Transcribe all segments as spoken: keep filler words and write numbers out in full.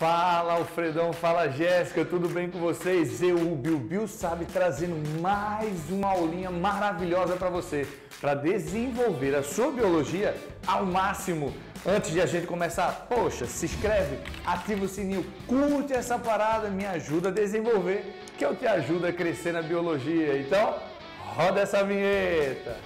Fala Alfredão, fala Jéssica, tudo bem com vocês? Eu, o Bill Bill Sabe, trazendo mais uma aulinha maravilhosa para você, para desenvolver a sua biologia ao máximo. Antes de a gente começar, poxa, se inscreve, ativa o sininho, curte essa parada, me ajuda a desenvolver, que eu te ajudo a crescer na biologia. Então, roda essa vinheta!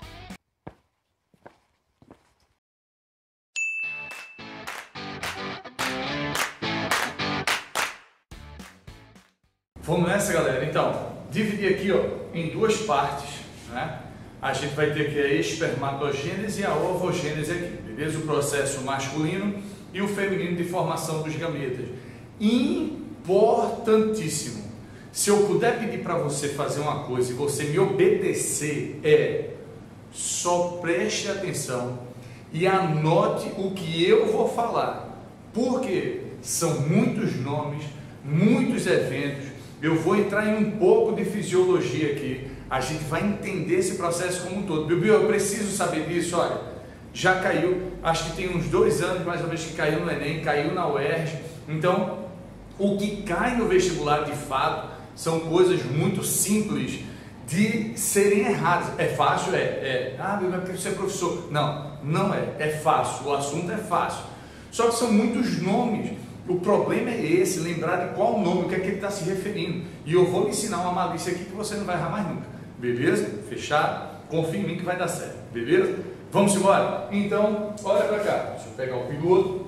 Vamos nessa, galera? Então, dividir aqui ó, em duas partes, né? A gente vai ter aqui a espermatogênese e a ovogênese aqui, beleza? O processo masculino e o feminino de formação dos gametas. Importantíssimo. Se eu puder pedir para você fazer uma coisa e você me obedecer, é só preste atenção e anote o que eu vou falar, porque são muitos nomes, muitos eventos. Eu vou entrar em um pouco de fisiologia aqui, a gente vai entender esse processo como um todo. Bibi, eu preciso saber disso, olha, já caiu, acho que tem uns dois anos mais ou menos que caiu no Enem, caiu na U E R J, então o que cai no vestibular de fato são coisas muito simples de serem erradas. É fácil? É. é. Ah, Bibi, porque você é professor. Não, não é, é fácil, o assunto é fácil, só que são muitos nomes. O problema é esse, lembrar de qual nome, o que é que ele está se referindo. E eu vou lhe ensinar uma malícia aqui que você não vai errar mais nunca. Beleza? Fechado? Confia em mim que vai dar certo. Beleza? Vamos embora? Então, olha para cá. Deixa eu pegar o piloto.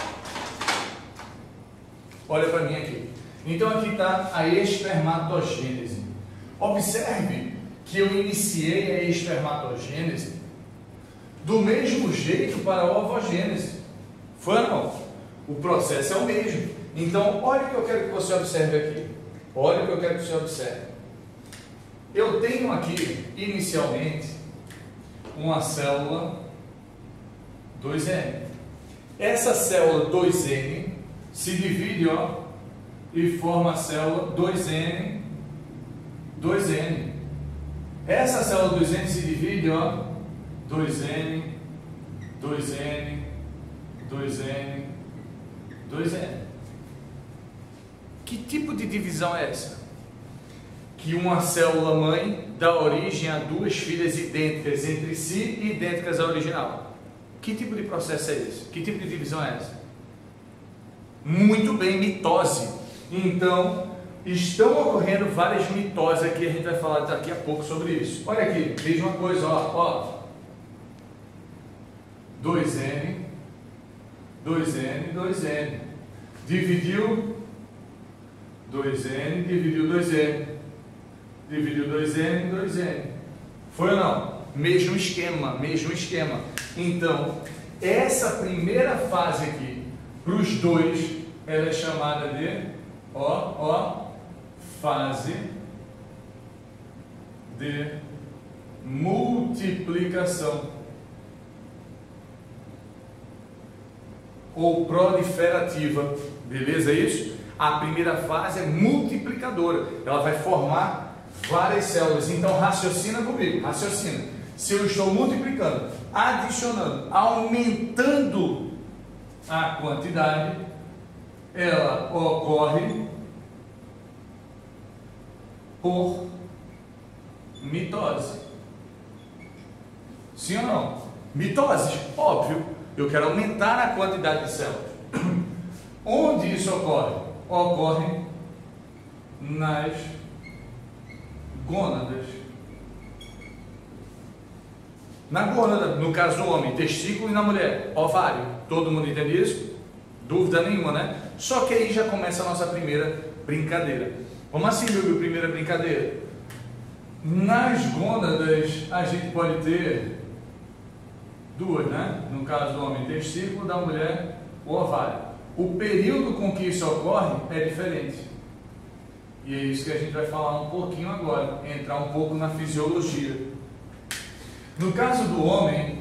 Olha para mim aqui. Então aqui está a espermatogênese. Observe que eu iniciei a espermatogênese do mesmo jeito para a ovogênese. Foi ou não? O processo é o mesmo. Então, olha o que eu quero que você observe aqui. Olha o que eu quero que você observe. Eu tenho aqui, inicialmente, uma célula dois N. Essa célula dois N se divide, ó, e forma a célula dois N, dois N. Essa célula dois N se divide, ó, dois N, dois N, dois N, dois N. Que tipo de divisão é essa? Que uma célula mãe dá origem a duas filhas idênticas entre si e idênticas à original. Que tipo de processo é esse? Que tipo de divisão é essa? Muito bem, mitose. Então, estão ocorrendo várias mitoses aqui, a gente vai falar daqui a pouco sobre isso. Olha aqui, veja uma coisa, ó, ó. dois N, dois N, dois N. Dividiu dois N, dividiu dois N. Dividiu dois N, dois N. Foi ou não? Mesmo esquema, mesmo esquema. Então, essa primeira fase aqui, para os dois, ela é chamada de, ó, ó, fase de multiplicação ou proliferativa, beleza isso? A primeira fase é multiplicadora, ela vai formar várias células. Então raciocina comigo, raciocina. Se eu estou multiplicando, adicionando, aumentando a quantidade, ela ocorre por mitose. Sim ou não? Mitose, óbvio. Eu quero aumentar a quantidade de células. Onde isso ocorre? Ocorre nas gônadas. Na gônada, no caso do homem, testículo, e na mulher, ovário. Todo mundo entende isso? Dúvida nenhuma, né? Só que aí já começa a nossa primeira brincadeira. Como assim, meu, primeira brincadeira? Nas gônadas, a gente pode ter duas, né? No caso do homem, testículo, da mulher, o ovário. O período com que isso ocorre é diferente. E é isso que a gente vai falar um pouquinho agora, entrar um pouco na fisiologia. No caso do homem,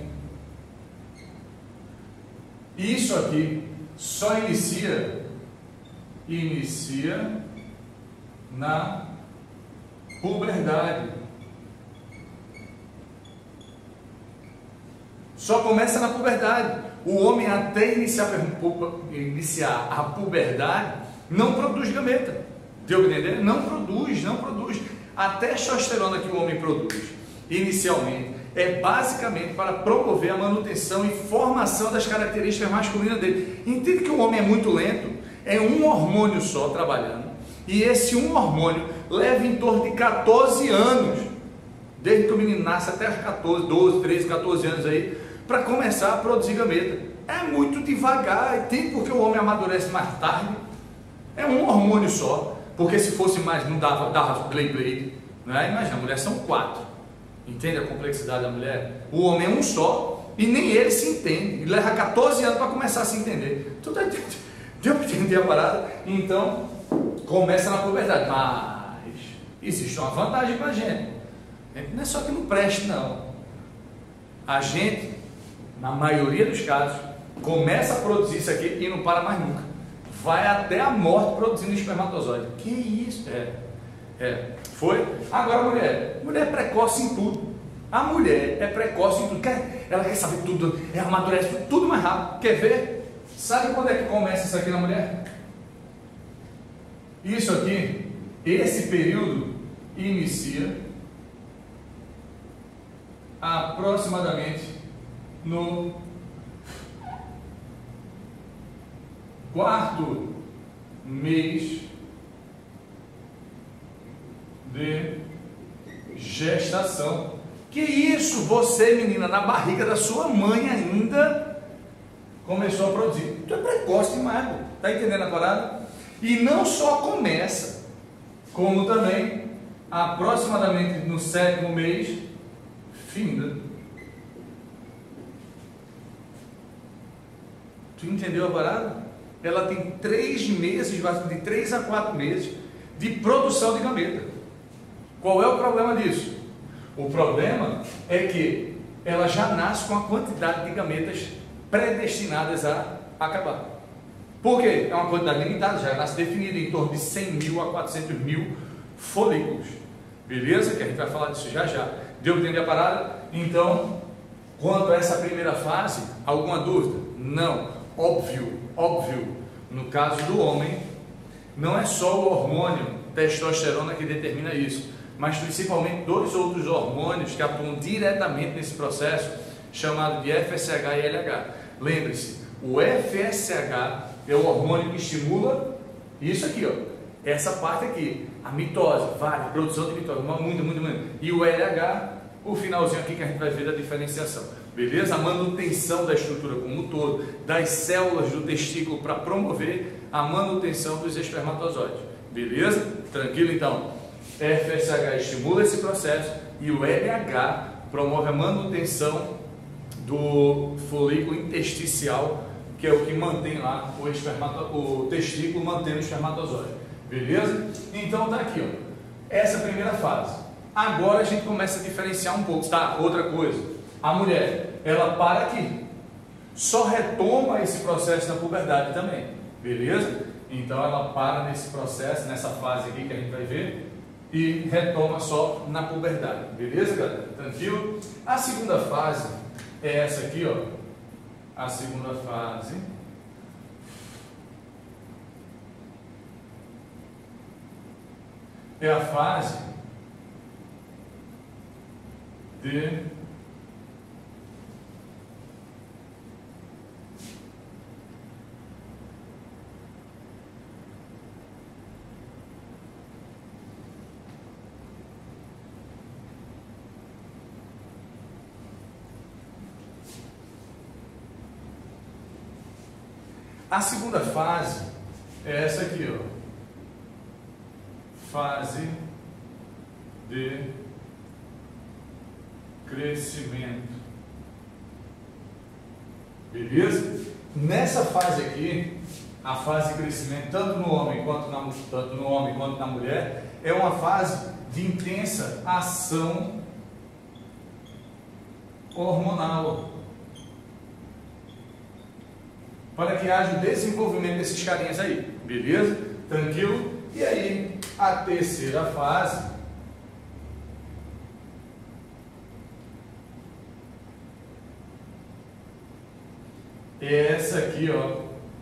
isso aqui só inicia, inicia na puberdade. Só começa na puberdade. o homem até iniciar, iniciar a puberdade não produz gameta. Deu para entender? Não produz, não produz. A testosterona que o homem produz inicialmente é basicamente para promover a manutenção e formação das características masculinas dele. Entende que o homem é muito lento? É um hormônio só trabalhando, e esse um hormônio leva em torno de quatorze anos, desde que o menino nasce até os quatorze, doze, treze, quatorze anos aí, para começar a produzir gameta. É muito devagar, e tem porque o homem amadurece mais tarde. É um hormônio só, porque se fosse mais, não dava, dava play play, né? Imagina, a mulher são quatro. Entende a complexidade da mulher? O homem é um só, e nem ele se entende, e leva quatorze anos para começar a se entender. Tu tá entendendo? Deu para entender a parada? Então, começa na puberdade. Mas existe uma vantagem para a gente. Não é só que não preste, não. A gente, na maioria dos casos, começa a produzir isso aqui e não para mais nunca. Vai até a morte produzindo espermatozoide. Que isso? É. É. Foi? Agora a mulher. Mulher é precoce em tudo. A mulher é precoce em tudo. Quer, ela quer saber tudo. Ela amadurece tudo, tudo mais rápido. Quer ver? Sabe quando é que começa isso aqui na mulher? Isso aqui, esse período inicia aproximadamente no quarto mês de gestação. Que isso, você, menina, na barriga da sua mãe ainda começou a produzir. Tu é precoce demais, tá entendendo a parada? E não só começa, como também aproximadamente no sétimo mês finda. Tu entendeu a parada? Ela tem três meses, de três a quatro meses de produção de gameta. Qual é o problema disso? O problema é que ela já nasce com a quantidade de gametas predestinadas a acabar. Por quê? É uma quantidade limitada, já nasce definida em torno de cem mil a quatrocentos mil folículos. Beleza? Que a gente vai falar disso já já. Deu para entender a parada? Então, quanto a essa primeira fase, alguma dúvida? Não. Óbvio, óbvio. No caso do homem, não é só o hormônio testosterona que determina isso, mas principalmente dois outros hormônios que atuam diretamente nesse processo, chamado de F S H e L H. Lembre-se, o F S H é o hormônio que estimula isso aqui, ó, essa parte aqui, a mitose, vale, produção de mitose, muito, muito, muito. E o L H, o finalzinho aqui que a gente vai ver da diferenciação. Beleza? A manutenção da estrutura como um todo, das células do testículo para promover a manutenção dos espermatozoides. Beleza? Tranquilo então? F S H estimula esse processo e o L H promove a manutenção do folículo intersticial, que é o que mantém lá o, espermato, o testículo mantendo o espermatozoide. Beleza? Então tá aqui, ó, essa primeira fase. Agora a gente começa a diferenciar um pouco, tá? Outra coisa, a mulher, ela para aqui, só retoma esse processo na puberdade também, beleza? Então ela para nesse processo, nessa fase aqui que a gente vai ver, e retoma só na puberdade, beleza, galera? Tranquilo? A segunda fase é essa aqui, ó, a segunda fase é a fase de a segunda fase é essa aqui, ó, fase de crescimento. Beleza? Nessa fase aqui, a fase de crescimento, tanto no homem quanto na, tanto no homem quanto na mulher, é uma fase de intensa ação hormonal, para que haja o desenvolvimento desses carinhas aí, beleza? Tranquilo? E aí, a terceira fase essa aqui, ó,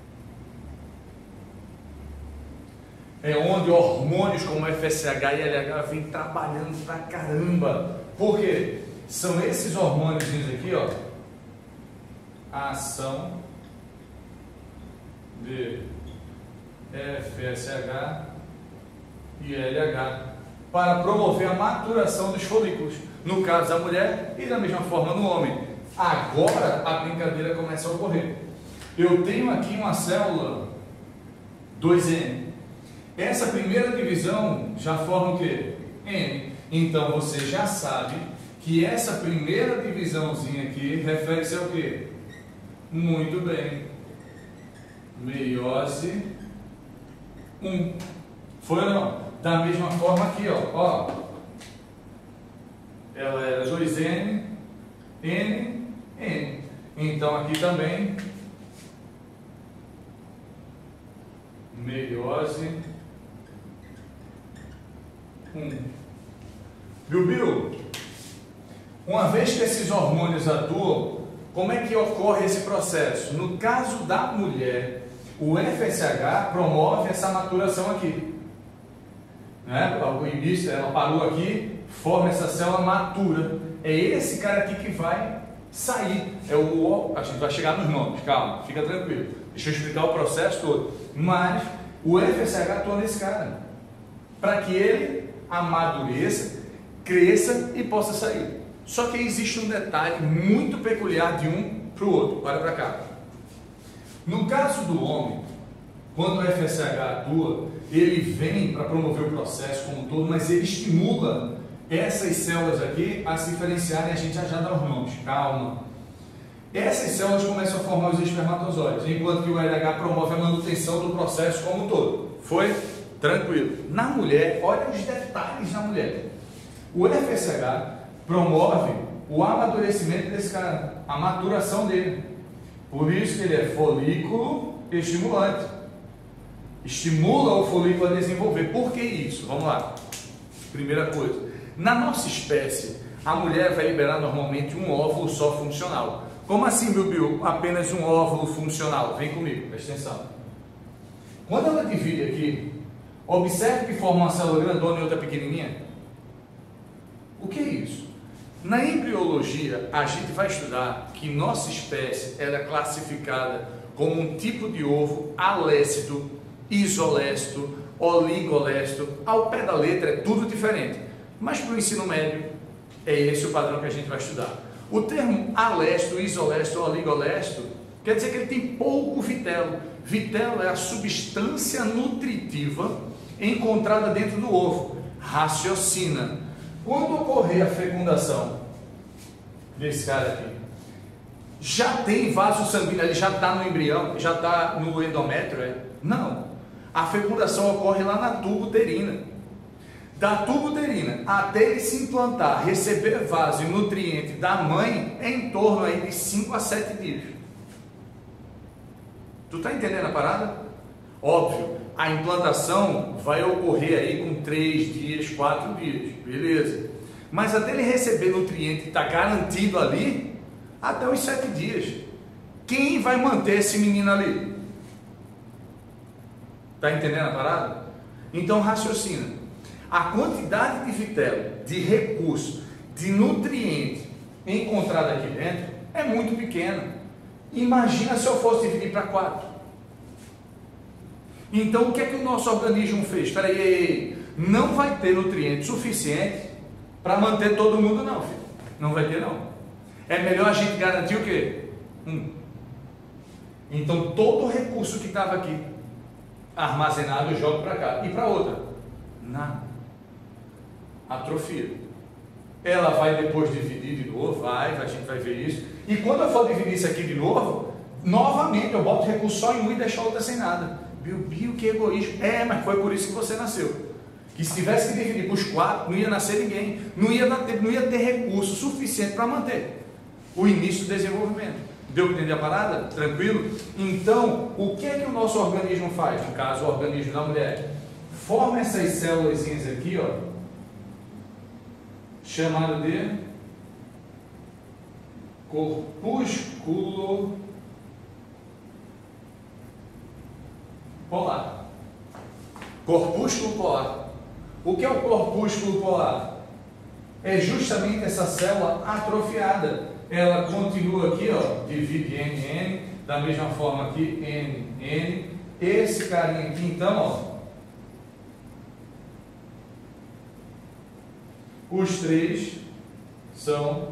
é onde hormônios como F S H e L H vem trabalhando pra caramba. Por quê? São esses hormônios aqui, ó, a ação de F S H e L H para promover a maturação dos folículos, no caso da mulher e da mesma forma no homem. Agora a brincadeira começa a ocorrer. Eu tenho aqui uma célula dois N. Essa primeira divisão já forma o quê? N. Então você já sabe que essa primeira divisãozinha aqui refere-se ao quê? Muito bem. Meiose um. Foi ou não? Da mesma forma aqui, ó. ó. Ela era dois N, N, N. Então aqui também meiose um. Viu, Bill? Uma vez que esses hormônios atuam, como é que ocorre esse processo? No caso da mulher, o F S H promove essa maturação aqui. Né? O início, ela parou aqui, forma essa célula matura. É esse cara aqui que vai sair. É o, a gente vai chegar nos nomes, calma, fica tranquilo. Deixa eu explicar o processo todo. Mas o F S H atua nesse cara, para que ele amadureça, cresça e possa sair. Só que existe um detalhe muito peculiar de um para o outro. Olha para cá. No caso do homem, quando o F S H atua, ele vem para promover o processo como um todo, mas ele estimula essas células aqui a se diferenciarem. A gente já já dá os nomes, calma. Essas células começam a formar os espermatozoides, enquanto que o L H promove a manutenção do processo como um todo. Foi? Tranquilo. Na mulher, olha os detalhes na mulher. O F S H promove o amadurecimento desse cara, a maturação dele. Por isso que ele é folículo estimulante. Estimula o folículo a desenvolver. Por que isso? Vamos lá. Primeira coisa. Na nossa espécie, a mulher vai liberar normalmente um óvulo só funcional. Como assim, Bill? Apenas um óvulo funcional. Vem comigo, presta atenção. Quando ela divide aqui, observe que forma uma célula grandona e outra pequenininha. O que é isso? Na embriologia, a gente vai estudar que nossa espécie ela é classificada como um tipo de ovo alécito, isolécito, oligolécito. Ao pé da letra é tudo diferente, mas para o ensino médio é esse o padrão que a gente vai estudar. O termo alécito, isolécito, oligolécito quer dizer que ele tem pouco vitelo. Vitelo é a substância nutritiva encontrada dentro do ovo. Raciocina. Quando ocorrer a fecundação desse cara aqui, já tem vaso sanguíneo, ele já está no embrião, já está no endométrio? É? Não. A fecundação ocorre lá na tuba uterina. Da tuba uterina até ele se implantar, receber vaso e nutriente da mãe, é em torno aí de cinco a sete dias. Tu está entendendo a parada? Óbvio, a implantação vai ocorrer aí com três dias, quatro dias, beleza. Mas até ele receber nutriente, está garantido ali, até os sete dias. Quem vai manter esse menino ali? Está entendendo a parada? Então raciocina. A quantidade de vitelo, de recurso, de nutriente encontrado aqui dentro é muito pequena. Imagina se eu fosse dividir para quatro. Então o que é que o nosso organismo fez? Espera aí, não vai ter nutriente suficiente para manter todo mundo não, filho. Não vai ter não. É melhor a gente garantir o quê? Um. Então todo o recurso que estava aqui armazenado eu jogo para cá. E para outra? Nada. Atrofia. Ela vai depois dividir de novo, vai, a gente vai ver isso. E quando eu for dividir isso aqui de novo, novamente eu boto recurso só em um e deixo a outra sem nada. Bill, Bill, que egoísmo. É, mas foi por isso que você nasceu. Que se tivesse que dividir para os quatro, não ia nascer ninguém. Não ia ter, não ia ter recurso suficiente para manter o início do desenvolvimento. Deu para entender a parada? Tranquilo? Então, o que é que o nosso organismo faz? No caso, o organismo da mulher. Forma essas células aqui, ó, chamado de corpúsculo polar. Corpúsculo polar. O que é o corpúsculo polar? É justamente essa célula atrofiada. Ela continua aqui, ó, divide N, N, da mesma forma aqui, N, N. Esse carinha aqui, então, ó, os três são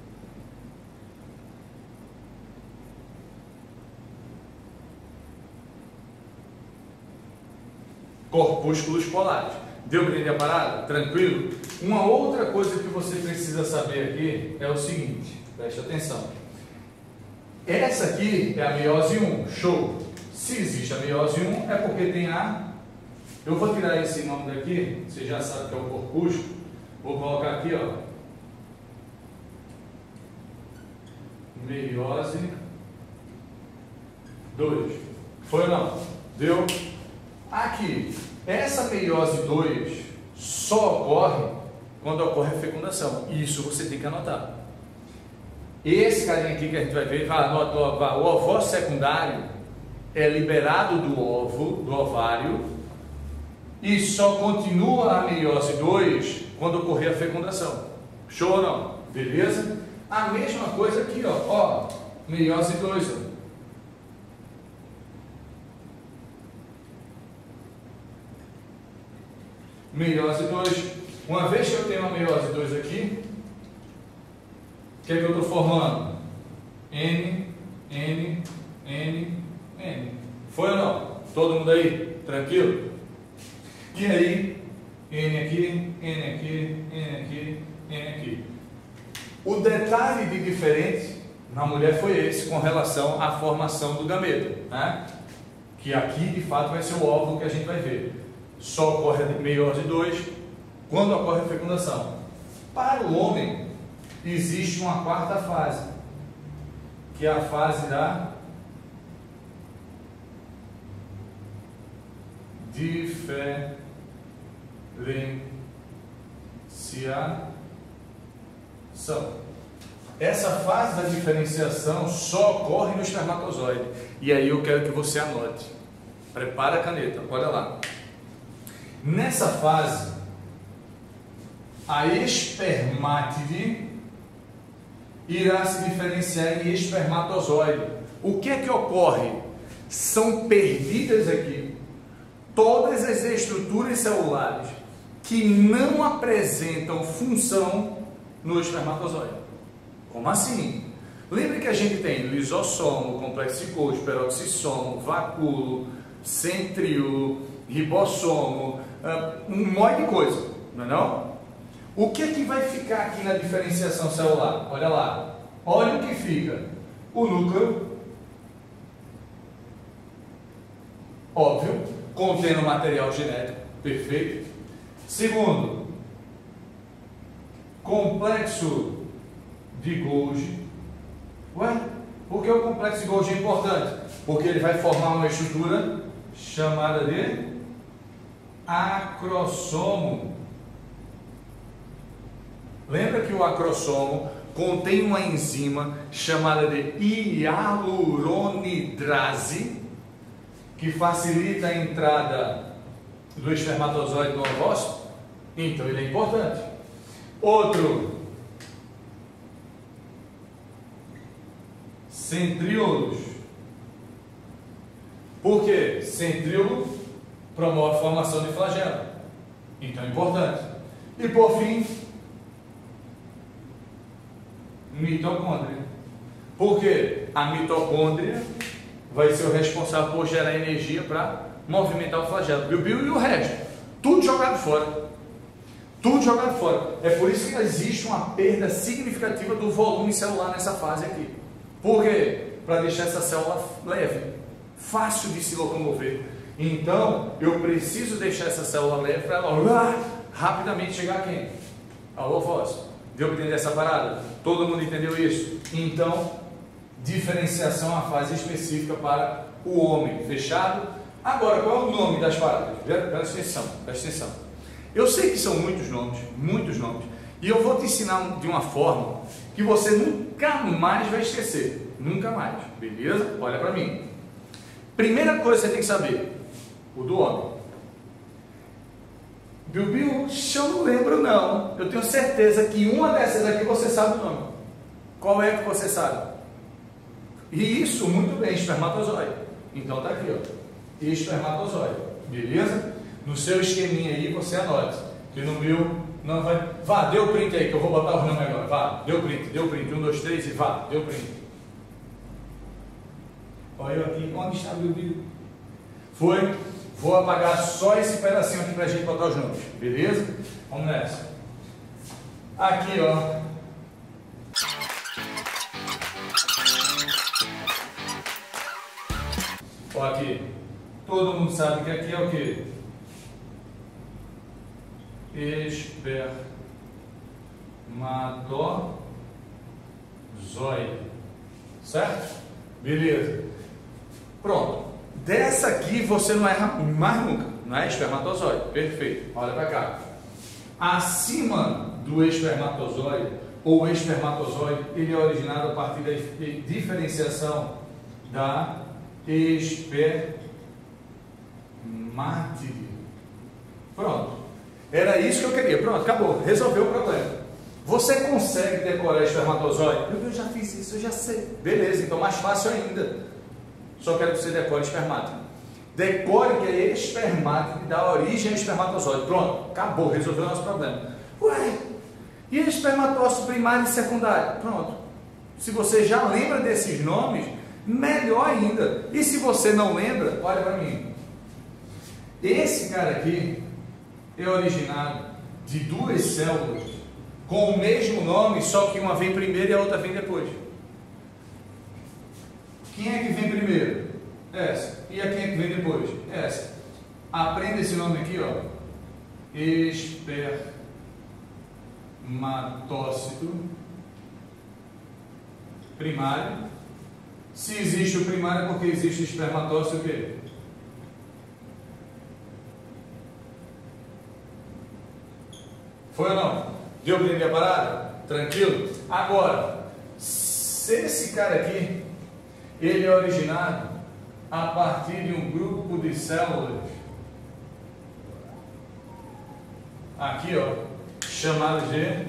corpúsculos polares. Deu para entender a parada? Tranquilo? Uma outra coisa que você precisa saber aqui é o seguinte, preste atenção. Essa aqui é a meiose um, show. Se existe a meiose um, é porque tem a... Eu vou tirar esse nome daqui, você já sabe que é o corpúsculo. Vou colocar aqui, ó. Meiose dois. Foi ou não? Deu? Aqui, essa meiose dois só ocorre quando ocorre a fecundação. Isso você tem que anotar. Esse carinha aqui que a gente vai ver, vai, anota, o ovócito secundário é liberado do ovo, do ovário, e só continua a meiose dois quando ocorrer a fecundação. Show ou não? Beleza? A mesma coisa aqui, ó, ó, meiose dois, ó. Meiose dois. Uma vez que eu tenho a meiose dois aqui, o que é que eu estou formando? N, N, N, N. Foi ou não? Todo mundo aí? Tranquilo? E aí, N aqui, N aqui, N aqui, N aqui. O detalhe de diferente na mulher foi esse com relação à formação do gameto, né? Que aqui de fato vai ser o óvulo que a gente vai ver. Só ocorre a meiose dois quando ocorre a fecundação. Para o homem, existe uma quarta fase, que é a fase da diferenciação. Essa fase da diferenciação só ocorre no espermatozoide. E aí eu quero que você anote. Prepara a caneta, olha lá. Nessa fase, a espermátide irá se diferenciar em espermatozoide. O que é que ocorre? São perdidas aqui todas as estruturas celulares que não apresentam função no espermatozoide. Como assim? Lembre que a gente tem lisossomo, complexo de Golgi, peroxissomo, vacúolo, centríolo, ribossomo, um monte de coisa, não é não? O que é que vai ficar aqui na diferenciação celular? Olha lá, olha o que fica. O núcleo, óbvio, contendo material genético, perfeito. Segundo, complexo de Golgi. Ué, por que o complexo de Golgi é importante? Porque ele vai formar uma estrutura chamada de acrossomo. Lembra que o acrossomo contém uma enzima chamada de hialuronidrase, que facilita a entrada do espermatozoide no ovócito? Então ele é importante. Outro, centríolos. Por quê? Centríolo promove a formação de flagelo. Então é importante. E por fim, mitocôndria. Por quê? A mitocôndria vai ser o responsável por gerar energia para movimentar o flagelo. Biu, biu, e o resto? Tudo jogado fora. Tudo jogado fora. É por isso que existe uma perda significativa do volume celular nessa fase aqui. Por quê? Para deixar essa célula leve, fácil de se locomover. Então, eu preciso deixar essa célula leve para ela rapidamente chegar a quem? Ao ovócito. Deu para entender essa parada? Todo mundo entendeu isso? Então, diferenciação é uma fase específica para o homem. Fechado? Agora, qual é o nome das paradas? Presta atenção, presta atenção. Eu sei que são muitos nomes, muitos nomes. E eu vou te ensinar de uma forma que você nunca mais vai esquecer. Nunca mais, beleza? Olha para mim. Primeira coisa que você tem que saber. o do homem. Bill, eu não lembro não. Eu tenho certeza que uma dessas aqui você sabe o nome. Qual é que você sabe? E isso, muito bem, espermatozoide. Então tá aqui, ó. Espermatozoide. Beleza? No seu esqueminha aí você anote. Que no meu não vai. Vá, dê o print aí que eu vou botar os nomes agora. Vá, dê o print, dê o print. Um, dois, três e vá, dê o print. Olha eu aqui, onde está o Bill? Foi. Vou apagar só esse pedacinho aqui para a gente botar os nomes, beleza? Vamos nessa. Aqui, ó. Ó, aqui. Todo mundo sabe que aqui é o quê? Espermatozoide. Certo? Beleza. Pronto. Dessa aqui você não erra mais nunca, não é? Espermatozoide, perfeito. Olha para cá. Acima do espermatozoide, ou espermatozoide, ele é originado a partir da diferenciação da espermátide. Pronto. Era isso que eu queria. Pronto, acabou. Resolveu o problema. Você consegue decorar espermatozoide? Eu já fiz isso, eu já sei. Beleza, então mais fácil ainda. Só quero que você decore espermátide. Decore que é espermátide dá origem a espermatozoide. Pronto, acabou, resolveu o nosso problema. Ué, e espermatócito primário e secundário? Pronto. Se você já lembra desses nomes, melhor ainda. E se você não lembra, olha para mim. Esse cara aqui é originado de duas células com o mesmo nome, só que uma vem primeiro e a outra vem depois. Quem é que vem primeiro? Essa. E a quem é que vem depois? Essa. Aprenda esse nome aqui, ó. Espermatócito primário. Se existe o primário, é porque existe o espermatócito o quê? Foi ou não? Deu para entender a parada? Tranquilo? Agora, se esse cara aqui, ele é originado a partir de um grupo de células, aqui ó, chamado de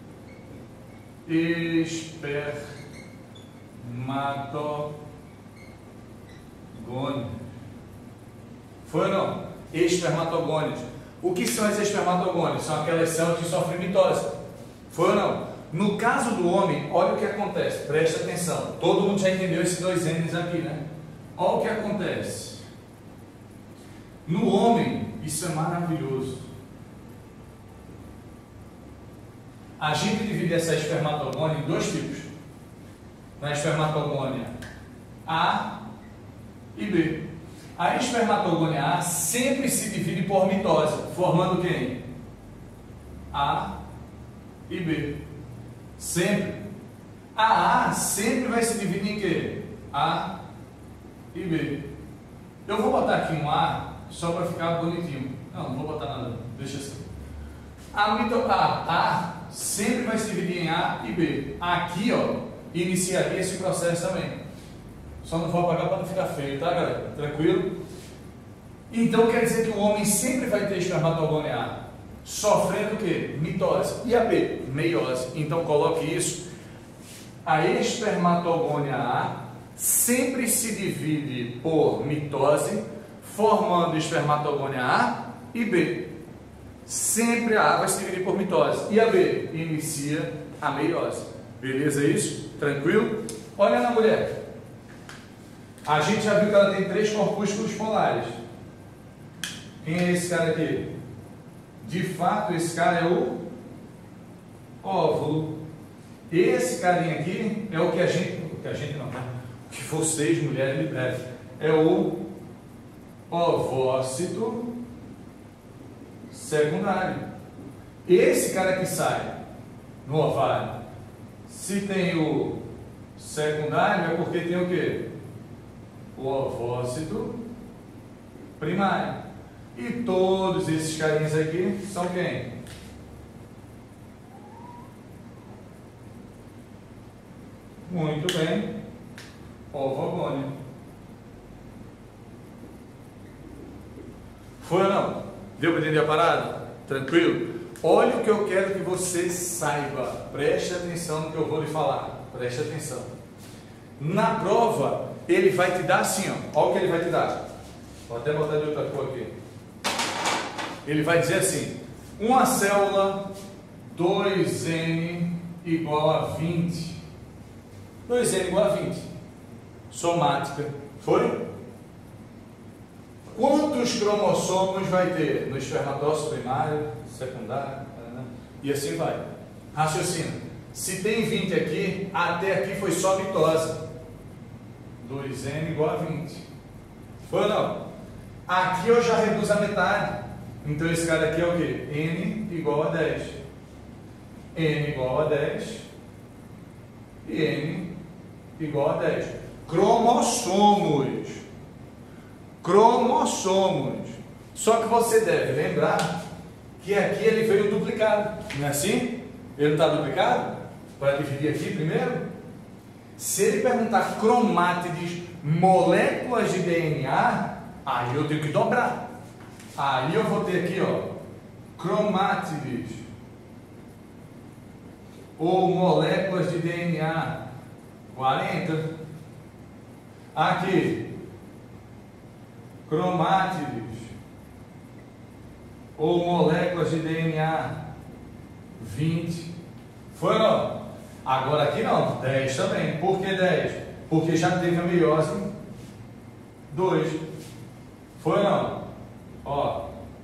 espermatogônios. Foi ou não? Espermatogônios. O que são esses espermatogônios? São aquelas células que sofrem mitose. Foi ou não? No caso do homem, olha o que acontece, presta atenção. Todo mundo já entendeu esses dois N's aqui, né? Olha o que acontece. No homem, isso é maravilhoso. A gente divide essa espermatogônia em dois tipos. Na espermatogônia A e B. A espermatogônia A sempre se divide por mitose, formando quem? A e B. Sempre. A A sempre vai se dividir em quê? A e B. Eu vou botar aqui um A só para ficar bonitinho. Não, não vou botar nada. Deixa assim. A, mito, a, a sempre vai se dividir em A e B. Aqui, ó, iniciaria esse processo também. Só não vou apagar para não ficar feio, tá, galera? Tranquilo? Então quer dizer que o homem sempre vai ter espermatogônia A, sofrendo o quê? Mitose. E a B? Meiose. Então coloque isso. A espermatogônia A sempre se divide por mitose, formando espermatogônia A e B. Sempre a A vai se dividir por mitose. E a B? Inicia a meiose. Beleza isso? Tranquilo? Olha na mulher. A gente já viu que ela tem três corpúsculos polares. Quem é esse cara aqui? De fato, esse cara é o óvulo. Esse carinha aqui é o que a gente, o que a gente não, o que vocês, mulheres, me devem. É o ovócito secundário. Esse cara que sai no ovário, se tem o secundário, é porque tem o quê? O ovócito primário. E todos esses carinhas aqui são quem? Muito bem. Ovogônio. Foi ou não? Deu para entender a parada? Tranquilo? Olha o que eu quero que você saiba. Preste atenção no que eu vou lhe falar. Preste atenção. Na prova, ele vai te dar assim, ó. Olha o que ele vai te dar. Vou até botar de outra cor aqui. Ele vai dizer assim: uma célula dois N igual a vinte. dois N igual a vinte. Somática. Foi? Quantos cromossomos vai ter no espermatócito primário, secundário, e assim vai. Raciocina. Se tem vinte aqui, até aqui foi só mitose. dois N igual a vinte. Foi ou não? Aqui eu já reduzo a metade. Então esse cara aqui é o quê? N igual a dez. N igual a dez. E N igual a dez. Cromossomos. Cromossomos. Só que você deve lembrar que aqui ele veio duplicado. Não é assim? Ele não está duplicado? Para dividir aqui primeiro? Se ele perguntar cromátides, moléculas de D N A, aí eu tenho que dobrar. Aí eu vou ter aqui, ó, cromátides ou moléculas de D N A, quarenta. Aqui, cromátides ou moléculas de D N A, vinte. Foi ou não? Agora aqui não, dez também. Por que dez? Porque já teve a meiose dois. Foi ou não? Ó,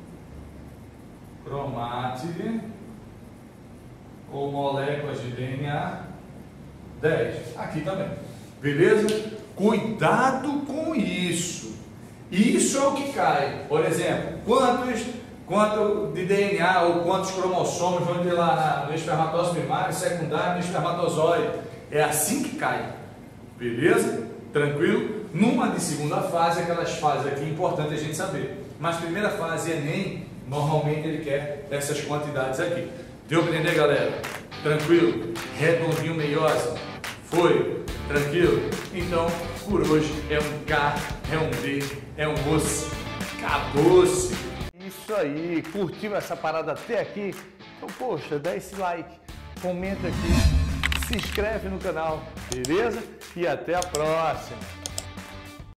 cromátide ou moléculas de D N A, dez. Aqui também. Beleza? Cuidado com isso. Isso é o que cai. Por exemplo, quantos, quanto de D N A ou quantos cromossomos vão ter lá na, no espermatócito primário, secundário, no espermatozoide. É assim que cai. Beleza? Tranquilo? Numa de segunda fase, aquelas fases aqui, importante a gente saber. Mas primeira fase, Enem, normalmente ele quer essas quantidades aqui. Deu para entender, galera? Tranquilo? Redondinho, meiose? Foi? Tranquilo? Então, por hoje é um K, é um D, é um osso. Acabou-se! Isso aí! Curtiu essa parada até aqui? Então, poxa, dá esse like, comenta aqui, se inscreve no canal, beleza? E até a próxima!